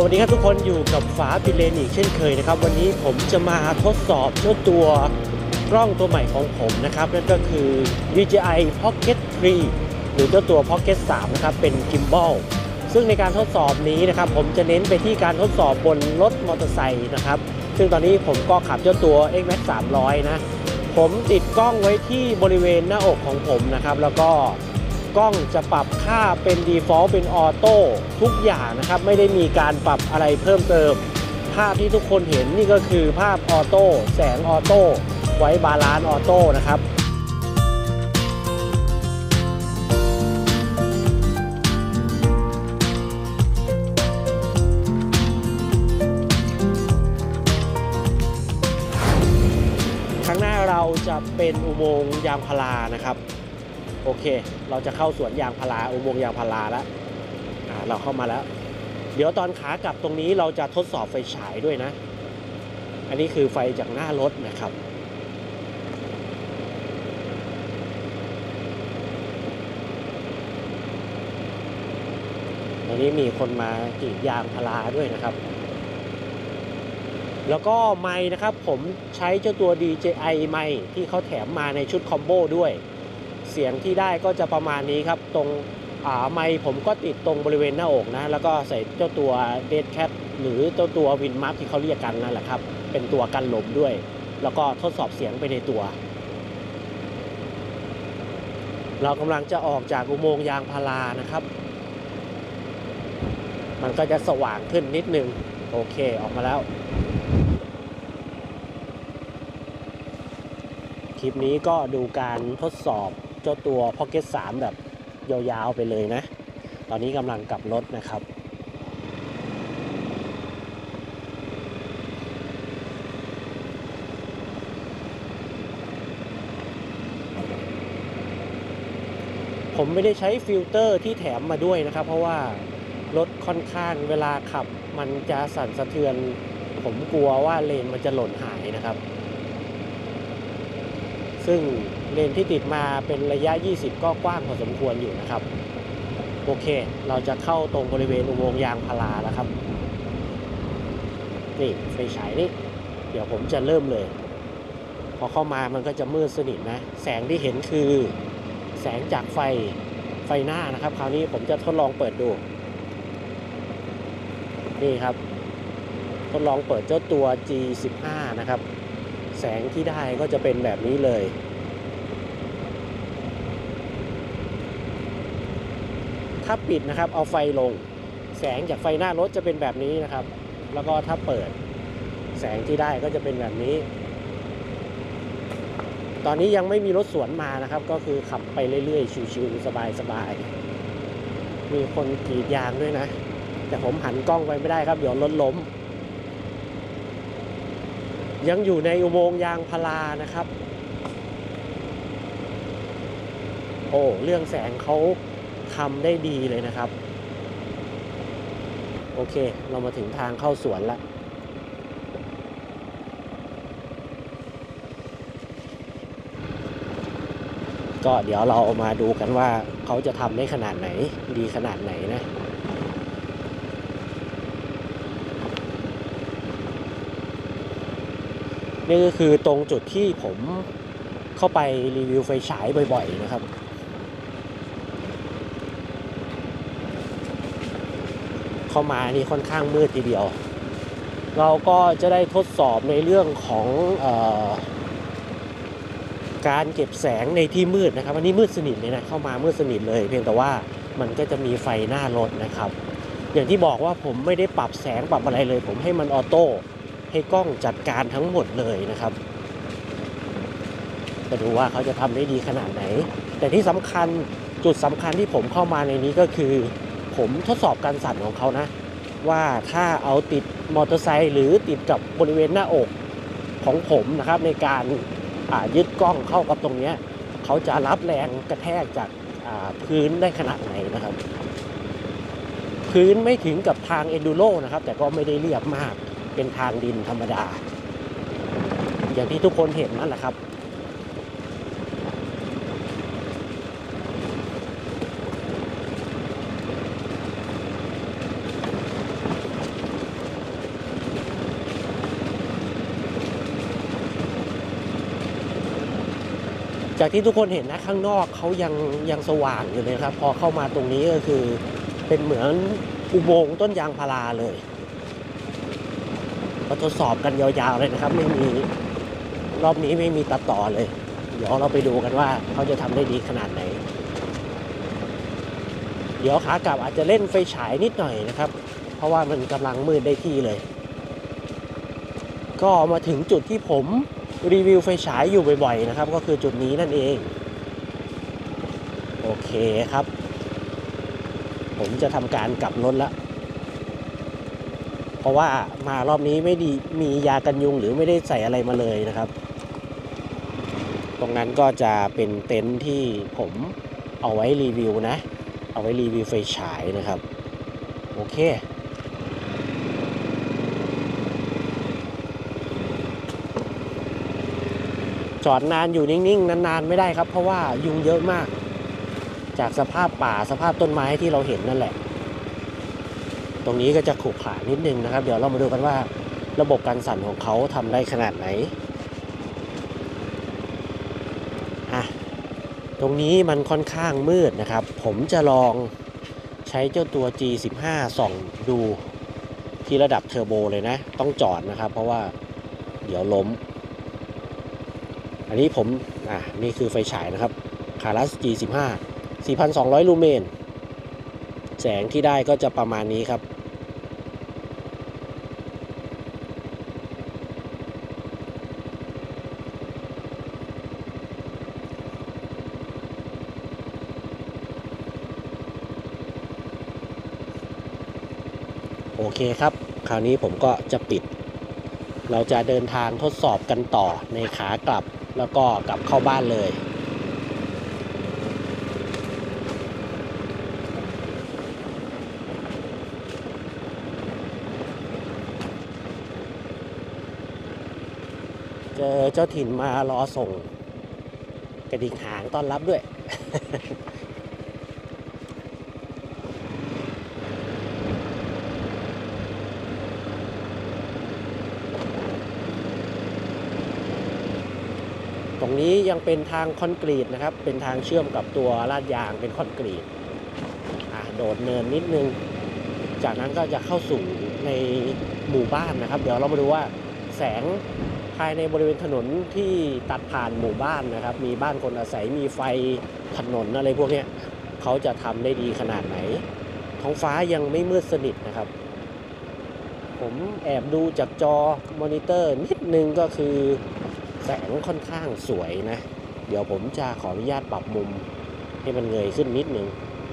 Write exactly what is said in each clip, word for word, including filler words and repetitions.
วัสดีครับทุกคนอยู่กับฝาปิเลนอีกเช่นเคยนะครับวันนี้ผมจะมาทดสอบเจ้าตัวกล้องตัวใหม่ของผมนะครับนั่นก็คือ ดี เจ ไอ Pocket ทรี หรือเจ้าตัว Pocket สาม นะครับเป็น Gimbal ซึ่งในการทดสอบนี้นะครับผมจะเน้นไปที่การทดสอบบนรถมอเตอร์ไซค์นะครับซึ่งตอนนี้ผมก็ขับเจ้าตัว เอ็กซ์ แม็กซ์ สามร้อยนะผมติดกล้องไว้ที่บริเวณหน้าอกของผมนะครับแล้วก็กล้องจะปรับค่าเป็น Default เป็นออโต้ทุกอย่างนะครับไม่ได้มีการปรับอะไรเพิ่มเติมภาพที่ทุกคนเห็นนี่ก็คือภาพออโต้แสงออโต้ไว้บาลานซ์ออโต้นะครับข้างหน้าเราจะเป็นอุโมงค์ยางพารานะครับโอเคเราจะเข้าสวนยางพาราอุโมงค์ยางพาราแล้วอ่าเราเข้ามาแล้วเดี๋ยวตอนขากลับตรงนี้เราจะทดสอบไฟฉายด้วยนะอันนี้คือไฟจากหน้ารถนะครับตอนนี้มีคนมากรีดยางพาราด้วยนะครับแล้วก็ไมค์นะครับผมใช้เจ้าตัว ดี เจ ไอ ไมค์ที่เขาแถมมาในชุดคอมโบด้วยเสียงที่ได้ก็จะประมาณนี้ครับตรงอ่าไมค์ผมก็ติดตรงบริเวณหน้าอกนะแล้วก็ใส่เจ้าตัว Dead Cat หรือเจ้าตัว Wind Muff ที่เขาเรียกกันนั่นแหละครับเป็นตัวกันลมด้วยแล้วก็ทดสอบเสียงไปในตัวเรากำลังจะออกจากอุโมงค์ยางพารานะครับมันก็จะสว่างขึ้นนิดนึงโอเคออกมาแล้วคลิปนี้ก็ดูการทดสอบเจ้าตัว Pocket สามแบบยาวๆไปเลยนะตอนนี้กำลังกลับรถนะครับผมไม่ได้ใช้ฟิลเตอร์ที่แถมมาด้วยนะครับเพราะว่ารถค่อนข้างเวลาขับมันจะสั่นสะเทือนผมกลัวว่าเลนมันจะหล่นหายนะครับซึ่งเลนที่ติดมาเป็นระยะยี่สิบก็กว้างพอสมควรอยู่นะครับโอเคเราจะเข้าตรงบริเวณอุโมงค์ยางพาราแล้วครับนี่ไฟฉายนี่เดี๋ยวผมจะเริ่มเลยพอเข้ามามันก็จะมืดสนิทนะแสงที่เห็นคือแสงจากไฟไฟหน้านะครับคราวนี้ผมจะทดลองเปิดดูนี่ครับทดลองเปิดเจ้าตัว จี สิบห้า นะครับแสงที่ได้ก็จะเป็นแบบนี้เลยถ้าปิดนะครับเอาไฟลงแสงจากไฟหน้ารถจะเป็นแบบนี้นะครับแล้วก็ถ้าเปิดแสงที่ได้ก็จะเป็นแบบนี้ตอนนี้ยังไม่มีรถสวนมานะครับก็คือขับไปเรื่อยๆชิวๆสบายๆมีคนกรีดยางด้วยนะแต่ผมหันกล้องไปไม่ได้ครับเดี๋ยวรถล้มยังอยู่ในอุโมงค์ยางพารานะครับโอ้เรื่องแสงเขาทำได้ดีเลยนะครับโอเคเรามาถึงทางเข้าสวนแล้วก็เดี๋ยวเรามาดูกันว่าเขาจะทำได้ขนาดไหนดีขนาดไหนนะนี่ก็คือตรงจุดที่ผมเข้าไปรีวิวไฟฉายบ่อยๆนะครับเข้ามานี่ค่อนข้างมืดทีเดียวเราก็จะได้ทดสอบในเรื่องของเอ่อการเก็บแสงในที่มืดนะครับอันนี้มืดสนิทเลยนะเข้ามามืดสนิทเลยเพียงแต่ว่ามันก็จะมีไฟหน้ารถนะครับอย่างที่บอกว่าผมไม่ได้ปรับแสงปรับอะไรเลยผมให้มันออโต้ให้กล้องจัดการทั้งหมดเลยนะครับมาดูว่าเขาจะทำได้ดีขนาดไหนแต่ที่สำคัญจุดสำคัญที่ผมเข้ามาในนี้ก็คือผมทดสอบการสั่นของเขานะว่าถ้าเอาติดมอเตอร์ไซค์หรือติดกับบริเวณหน้าอกของผมนะครับในการยึดกล้องเข้ากับตรงนี้เขาจะรับแรงกระแทกจากพื้นได้ขนาดไหนนะครับพื้นไม่ถึงกับทางเอนดูโรนะครับแต่ก็ไม่ได้เรียบมากเป็นทางดินธรรมดาอย่างที่ทุกคนเห็นนั่นแหละครับ โจากที่ทุกคนเห็นนะข้างนอกเขายังยังสว่างอยู่เลยครับพอเข้ามาตรงนี้ก็คือเป็นเหมือนอุโมงค์ต้นยางพาราเลยก็ทดสอบกันยาวๆเลยนะครับไม่มีรอบนี้ไม่มีตัดต่อเลยเดี๋ยวเราไปดูกันว่าเขาจะทำได้ดีขนาดไหนเดี๋ยวขากลับอาจจะเล่นไฟฉายนิดหน่อยนะครับเพราะว่ามันกำลังมืดได้ที่เลยก็มาถึงจุดที่ผมรีวิวไฟฉายอยู่บ่อยๆนะครับก็คือจุดนี้นั่นเองโอเคครับผมจะทำการกลับรถแล้วเพราะว่ามารอบนี้ไม่ดีมียากันยุงหรือไม่ได้ใส่อะไรมาเลยนะครับตรงนั้นก็จะเป็นเต็นท์ที่ผมเอาไว้รีวิวนะเอาไว้รีวิวไฟฉายนะครับโอเคจอดนานอยู่นิ่งๆนานๆไม่ได้ครับเพราะว่ายุงเยอะมากจากสภาพป่าสภาพต้นไม้ที่เราเห็นนั่นแหละตรงนี้ก็จะขรุขระนิดนึงนะครับเดี๋ยวเรามาดูกันว่าระบบการสั่นของเขาทำได้ขนาดไหนอ่ะตรงนี้มันค่อนข้างมืดนะครับผมจะลองใช้เจ้าตัว จี สิบห้า ส่องดูที่ระดับเทอร์โบเลยนะต้องจอดนะครับเพราะว่าเดี๋ยวล้มอันนี้ผมอ่ะนี่คือไฟฉายนะครับคารัส จี สิบห้า สี่พันสองร้อย ลูเมนแสงที่ได้ก็จะประมาณนี้ครับโอเคครับคราวนี้ผมก็จะปิดเราจะเดินทางทดสอบกันต่อในขากลับแล้วก็กลับเข้าบ้านเลยเจอเจ้าถิ่นมารอส่งกระดิ่งหางต้อนรับด้วย ตรงนี้ยังเป็นทางคอนกรีตนะครับเป็นทางเชื่อมกับตัวลาดยางเป็นคอนกรีตอ่ะโดดเนินนิดนึงจากนั้นก็จะเข้าสู่ในหมู่บ้านนะครับเดี๋ยวเรามาดูว่าแสงภายในบริเวณถนนที่ตัดผ่านหมู่บ้านนะครับมีบ้านคนอาศัยมีไฟถนนอะไรพวกนี้เขาจะทำได้ดีขนาดไหนท้องฟ้ายังไม่มืดสนิทนะครับผมแอบดูจากจอมอนิเตอร์นิดนึงก็คือแสงค่อนข้างสวยนะเดี๋ยวผมจะขออนุญาตปรับมุมให้มันเงยขึ้นนิดนึง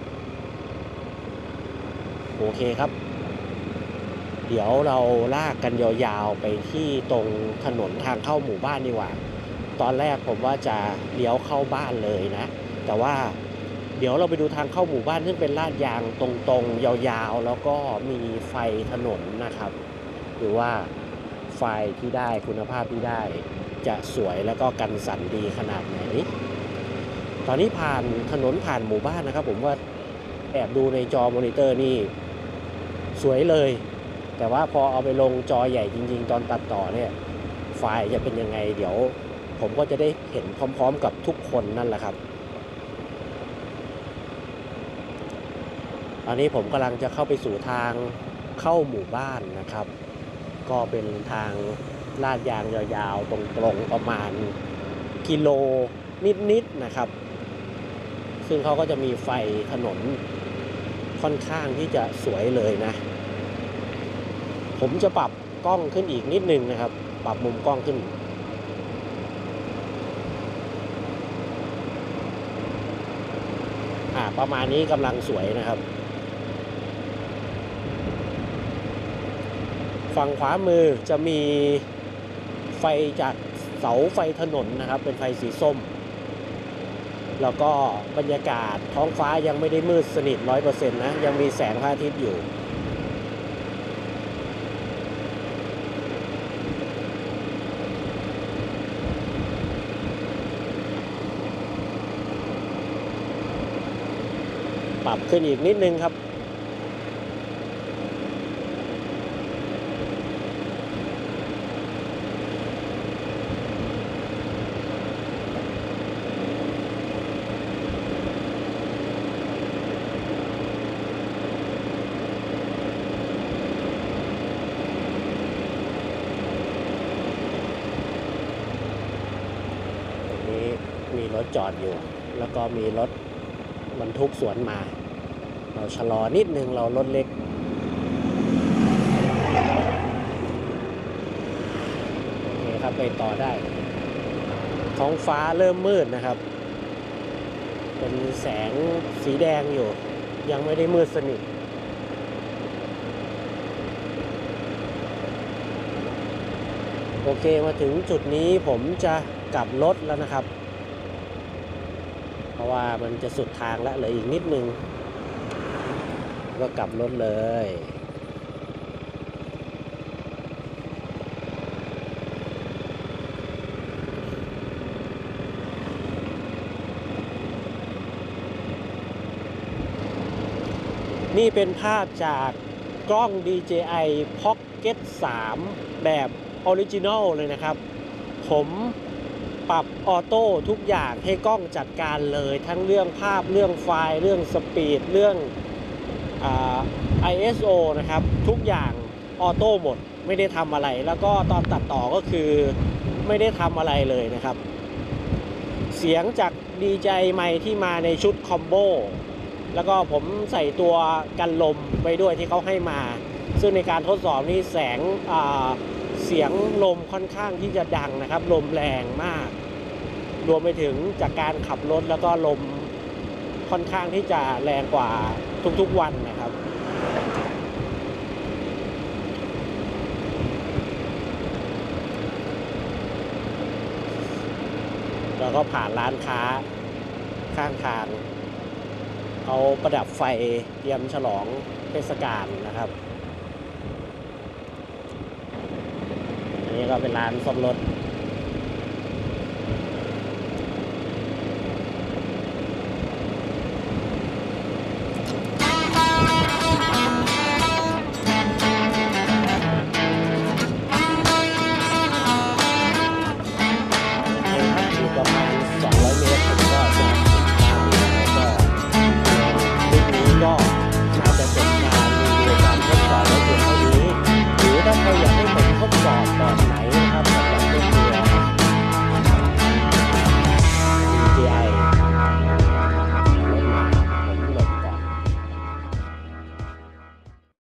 โอเคครับเดี๋ยวเราลากกันยาวๆไปที่ตรงถนนทางเข้าหมู่บ้านดีกว่าตอนแรกผมว่าจะเลี้ยวเข้าบ้านเลยนะแต่ว่าเดี๋ยวเราไปดูทางเข้าหมู่บ้านซึ่งเป็นลาดยางตรงๆยาวๆแล้วก็มีไฟถนนนะครับหรือว่าไฟที่ได้คุณภาพที่ได้จะสวยแล้วก็กันสั่นดีขนาดไหนตอนนี้ผ่านถนนผ่านหมู่บ้านนะครับผมว่าแอบดูในจอมอนิเตอร์นี่สวยเลยแต่ว่าพอเอาไปลงจอใหญ่จริงๆตอนตัดต่อเนี่ยไฟล์จะเป็นยังไงเดี๋ยวผมก็จะได้เห็นพร้อมๆกับทุกคนนั่นแหละครับตอนนี้ผมกำลังจะเข้าไปสู่ทางเข้าหมู่บ้านนะครับก็เป็นทางลาดยางยาวๆตรงๆประมาณกิโลนิดๆนะครับซึ่งเขาก็จะมีไฟถนนค่อนข้างที่จะสวยเลยนะผมจะปรับกล้องขึ้นอีกนิดนึงนะครับปรับมุมกล้องขึ้นอ่าประมาณนี้กำลังสวยนะครับฝั่งขวามือจะมีไฟจากเสาไฟถนนนะครับเป็นไฟสีส้มแล้วก็บรรยากาศท้องฟ้ายังไม่ได้มืดสนิท ร้อยเปอร์เซ็นต์ นะยังมีแสงพระอาทิตย์อยู่ปรับขึ้นอีกนิดนึงครับถจอดอยู่ แล้วก็มีรถบรรทุกสวนมาเราชะลอนิดนึงเรารถเล็กโอเคครับไปต่อได้ท้องฟ้าเริ่มมืดนะครับเป็นแสงสีแดงอยู่ยังไม่ได้มืดสนิทโอเคมาถึงจุดนี้ผมจะกลับรถแล้วนะครับเพราะว่ามันจะสุดทางแล้วเหลืออีกนิดนึงก็กลับรถเลยนี่เป็นภาพจากกล้อง ดี เจ ไอ Pocket สามแบบออริจินอลเลยนะครับผมปรับออโต้ทุกอย่างให้กล้องจัดการเลยทั้งเรื่องภาพเรื่องไฟล์เรื่องสปีดเรื่องอ่า ไอ เอส โอ นะครับทุกอย่างออโต้หมดไม่ได้ทำอะไรแล้วก็ตอนตัดต่อก็คือไม่ได้ทำอะไรเลยนะครับเสียงจาก ดี เจ ไอ ไมค์ที่มาในชุดคอมโบแล้วก็ผมใส่ตัวกันลมไปด้วยที่เขาให้มาซึ่งในการทดสอบนี่แสงเสียงลมค่อนข้างที่จะดังนะครับลมแรงมากรวมไปถึงจากการขับรถแล้วก็ลมค่อนข้างที่จะแรงกว่าทุกๆวันนะครับแล้วก็ผ่านร้านค้าข้างทางเขาประดับไฟเตรียมฉลองเทศกาลนะครับอันนี้ก็เป็นร้านซ่อมรถ